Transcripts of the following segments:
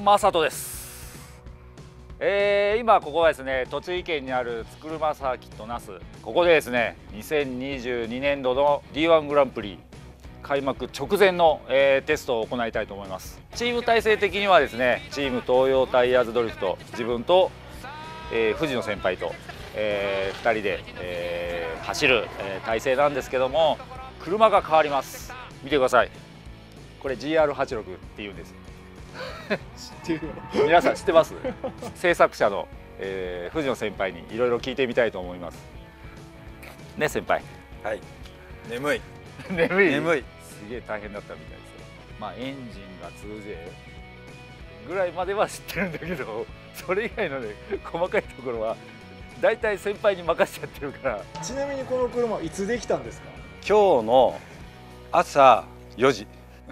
正人です。今ここはですね、栃木県にあるつくるまサーキット那須、ここでですね2022年度の D1 グランプリ開幕直前の、テストを行いたいと思います。チーム体制的にはですね、チーム東洋タイヤーズドリフト、自分と、藤野先輩と、2人で、走る、体制なんですけども、車が変わります。見てください。これ GR86 っていうんです。 知ってる。 皆さん知ってます？制作者の、藤野先輩にいろいろ聞いてみたいと思います。ね、先輩。 はい。眠い。 眠い。 眠い。 すげえ大変だったみたいですよ。まあエンジンが 2J ぐらいまでは知ってるんだけど、それ以外のね細かいところはだいたい先輩に任せちゃってるから。 ちなみにこの車いつできたんですか？ 今日の朝4時。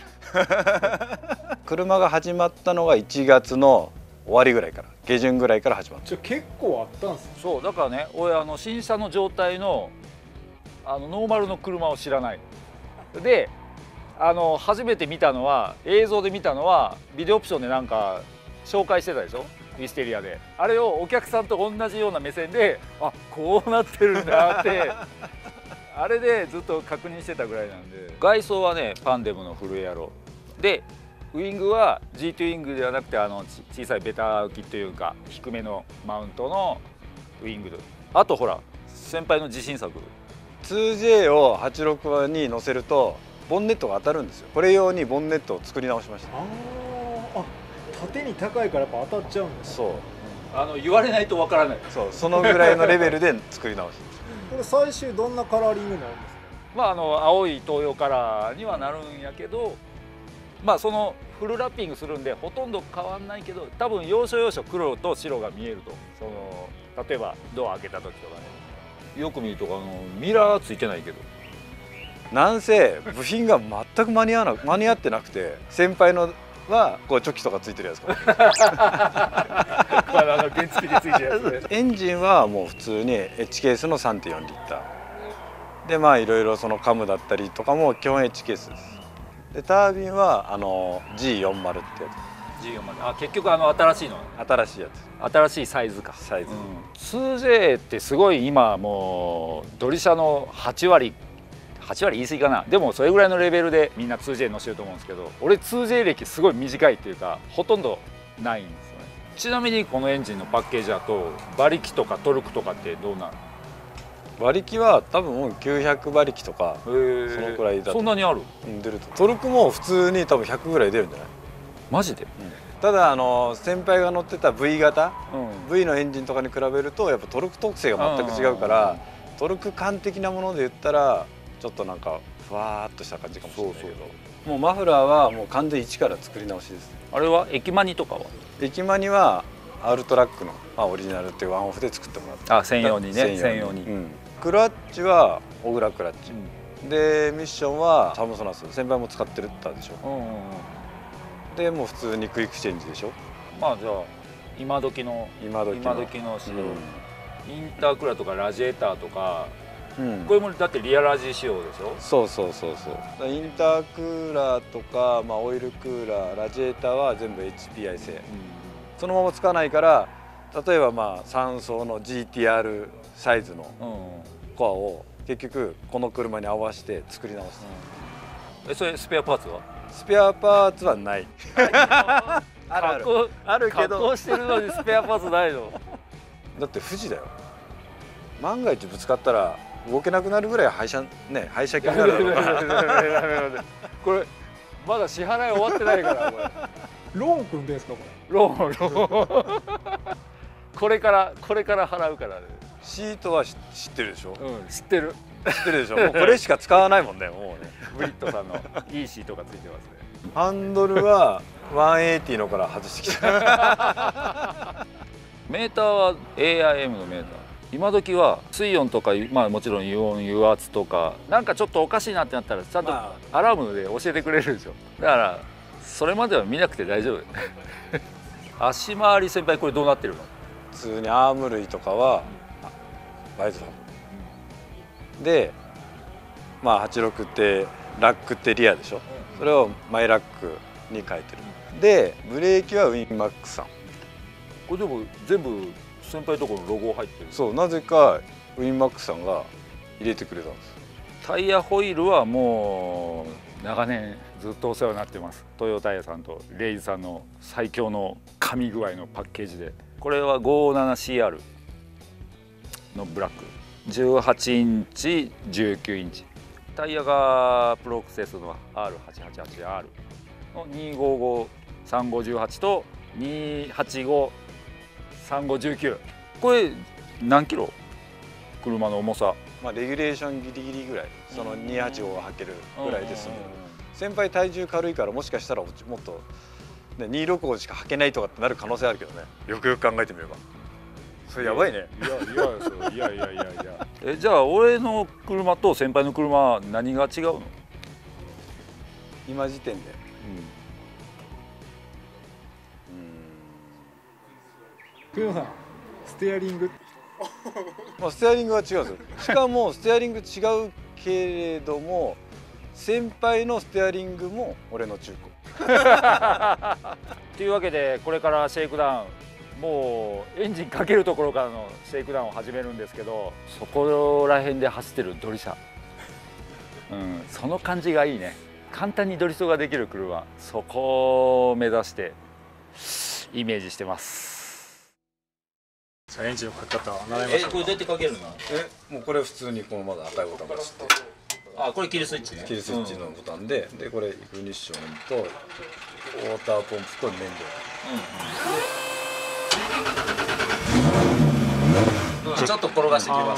車が始まったのが1月の終わりぐらいから、下旬ぐらいから始まった。 結構あったんですよ。 そうだからね、俺新車の状態のノーマルの車を知らないで、初めて見たのは、映像で見たのはビデオオプションでなんか紹介してたでしょ、ウィステリアで。あれをお客さんと同じような目線で、あ、こうなってるんだってあれでずっと確認してたぐらいなんで。外装はねパンデムのフルエアロで、ウイングは G2 ウイングではなくて小さいベタ浮きというか低めのマウントのウイング。あとほら先輩の自信作 2J を86に乗せるとボンネットが当たるんですよ。これ用にボンネットを作り直しました。 縦に高いからやっぱ当たっちゃうんです。 そう、 言われないとわからない。 そのぐらいのレベルで作り直し。 これ最終どんなカラーリングになるんですか？ まあ青い東洋カラーにはなるんやけど、まあそのフルラッピングするんでほとんど変わんないけど、多分要所要所黒と白が見えると。例えばドア開けた時とかね、よく見るとミラーついてないけど、 なんせ部品が全く間に合ってなくて、先輩のはこうチョキとかついてるやつから原付でついてるやつね。 エンジンはもう普通に H ケースの 3.4 リッターで、まあいろいろそのカムだったりとかも基本 H ケースです。でタービンはG40 ってやつ。 G40、結局新しいの、 新しいやつ、 新しいサイズか。 サイズ、 2J ってすごい今もうドリシャの8割言い過ぎかな、でもそれぐらいのレベルでみんな 2J 乗してると思うんですけど、俺 2J 歴すごい短いっていうかほとんどないんですよね。ちなみにこのエンジンのパッケージだと馬力とかトルクとかってどうなる？ 馬力は多分もう900馬力とかそのくらいだと。 そんなにある？ 出ると。トルクも普通に多分100ぐらい出るんじゃない？ マジで？ ただ先輩が乗ってた V 型、V のエンジンとかに比べるとやっぱトルク特性が全く違うから、トルク感的なもので言ったらちょっとなんかふわーっとした感じかもしれないけど、もうマフラーはもう完全一から作り直しです。 あれは駅マニとかは？ 駅マニはアルトラックの、オリジナルっていうワンオフで作ってもらった。 専用にね。専用に、 クラッチは小倉クラッチ、でミッションはサムソナス、先輩も使ってるったでしょ。でもう普通にクイックチェンジでしょ。 まあじゃあ今時の仕様、インタークーラーとかラジエーターとか、これもだってリアラジ仕様でしょ。 そうインタークーラーとか、オイルクーラー、ラジエーターは全部 HPI 製、そのままつかないから、例えば3層の GTR サイズのコアを結局この車に合わせて作り直す。 それスペアパーツは？ スペアパーツはない。あるけど、 加工してるのにスペアパーツないの？ だって富士だよ。万が一ぶつかったら動けなくなるぐらい廃車気になる。 これまだ支払い終わってないからこれ。 ローン組んでんですかこれ？ ローンこれから払うからね。 シートは知ってるでしょ。 知ってるでしょ。もうこれしか使わないもんね。もうね。 ブリットさんのいいシートがついてますね。 ハンドルは180のから外してきた。 メーターは AIM のメーター。今時は水温とか、もちろん油圧とか、なんかちょっとおかしいなってなったらちゃんとアラームで教えてくれるでしょ。だからそれまでは見なくて大丈夫。足回り先輩これどうなってるの？ 普通にアーム類とかはバイズファブで、86ってラックってリアでしょ。それをマイラックに変えてる。 でブレーキはウィンマックスさん。 これでも全部先輩のところのロゴ入ってる。 そう、なぜかウィンマックスさんが入れてくれたんです。 タイヤホイールはもう長年ずっとお世話になってます。トヨタイヤさんとレイズさんの最強の噛み具合のパッケージで、これは 57CR のブラック、18インチ19インチ、タイヤがプロクセスの R888R の255358と2853519。これ何キロ？車の重さ。 まあレギュレーションギリギリぐらい、その285が履けるぐらいですので、先輩体重軽いからもしかしたらもっと、ね、265しか履けないとかってなる可能性あるけどね。よくよく考えてみればそれやばいね。 いやじゃあ俺の車と先輩の車は何が違うの？ 今時点で久野さん、ステアリングまあステアリングは違うんですよ。しかもステアリング違うけれども先輩のステアリングも俺の中古。 というわけでこれからシェイクダウン、もうエンジンかけるところからのシェイクダウンを始めるんですけど、そこら辺で走ってるドリ車、その感じがいいね。簡単にドリフトができる車、そこを目指してイメージしてます。 エンジンのかけ方は習いましたか？ これどうやってかけるの？ もうこれ普通にこのまだ赤いボタンを押して、 あ、これキルスイッチね。 キルスイッチのボタンで、これイグニッションとウォーターポンプと燃料。 ちょっと転がしてきます。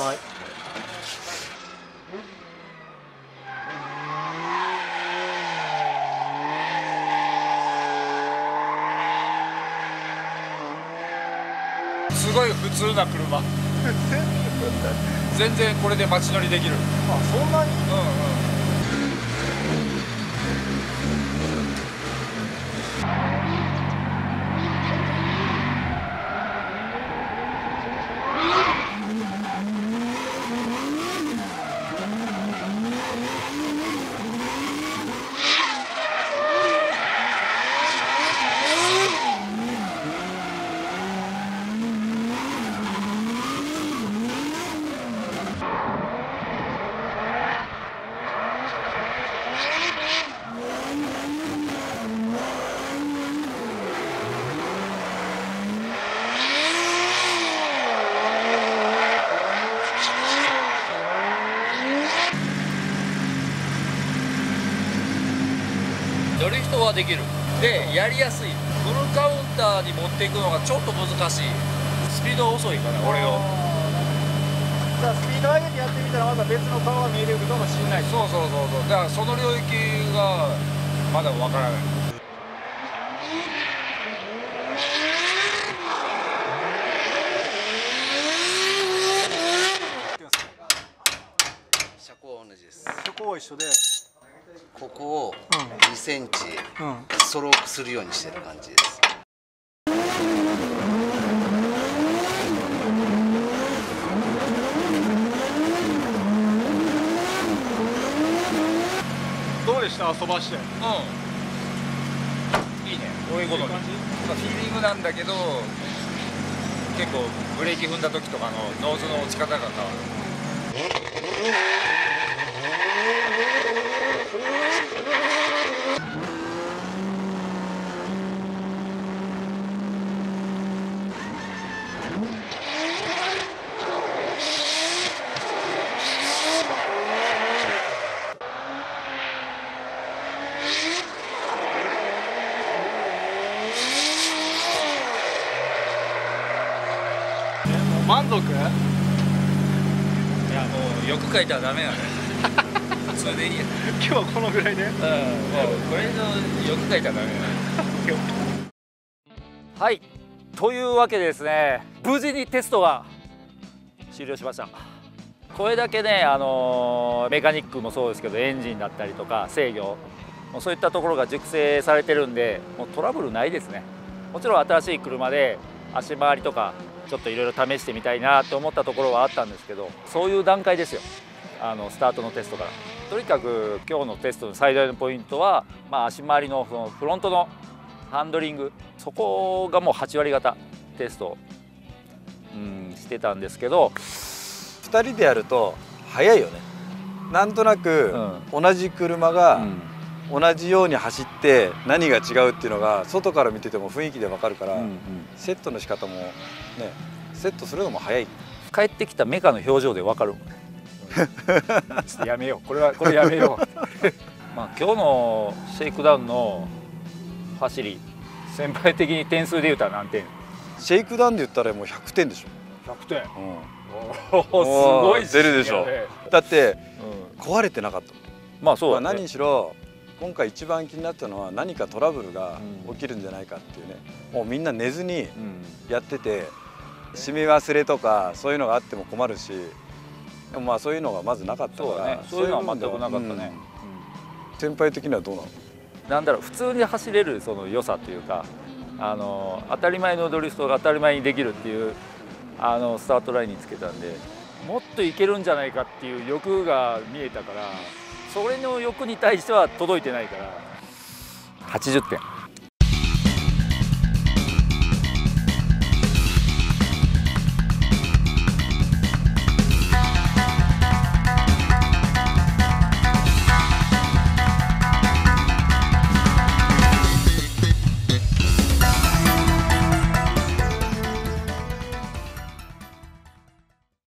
すごい普通な車。全然これで街乗りできる。 あ、そんなに？ ドリフトはできる。で、やりやすい。フルカウンターに持っていくのがちょっと難しい。スピードは遅いかな、俺の。 じゃあスピード上げてやってみたらまた別の顔が見えてくるかもしれない。 そう。だからその領域がまだわからない。 車高は同じです。 そこは一緒で、 ここを2センチストロークするようにしてる感じです。 どうでした？遊ばして。 いいね。こういうことに。フィーリングなんだけど、結構ブレーキ踏んだ時とかのノーズの落ち方が変わる。 満足？ いや、もう欲書いたらダメなの。普通でいいや。 今日はこのぐらいね。 もうこれの欲書いたらダメなの。はい、というわけでですね、無事にテストが終了しました。これだけね、メカニックもそうですけど、エンジンだったりとか制御、もうそういったところが熟成されてるんで、もうトラブルないですね。もちろん新しい車で足回りとかちょっといろいろ試してみたいなと思ったところはあったんですけど、そういう段階ですよ、スタートのテストから。とにかく今日のテストの最大のポイントは、足回りのそのフロントのハンドリング、そこがもう8割方テスト、してたんですけど、 2人でやると速いよね。なんとなく同じ車が同じように走って何が違うっていうのが外から見てても雰囲気で分かるから、セットの仕方もね、セットするのも早い。 帰ってきたメカの表情で分かるもんね。ちょっとやめよう、これやめよう。まあ今日のシェイクダウンの走り、先輩的に点数で言うたら何点？ シェイクダウンで言ったらもう100点でしょ。 100点。 おおお、すごい出るでしょ。だって壊れてなかった。 まあそうだね。 何しろ今回一番気になったのは何かトラブルが起きるんじゃないかっていうね。もうみんな寝ずにやってて、締め忘れとかそういうのがあっても困るし、でもまあそういうのがまずなかったから、 そういうのは全くなかったね。 先輩的にはどうなの？ なんだろう、普通に走れるその良さというか、当たり前のドリフトが当たり前にできるっていうスタートラインにつけたんで、もっといけるんじゃないかっていう欲が見えたから、それの欲に対しては届いてないから80点。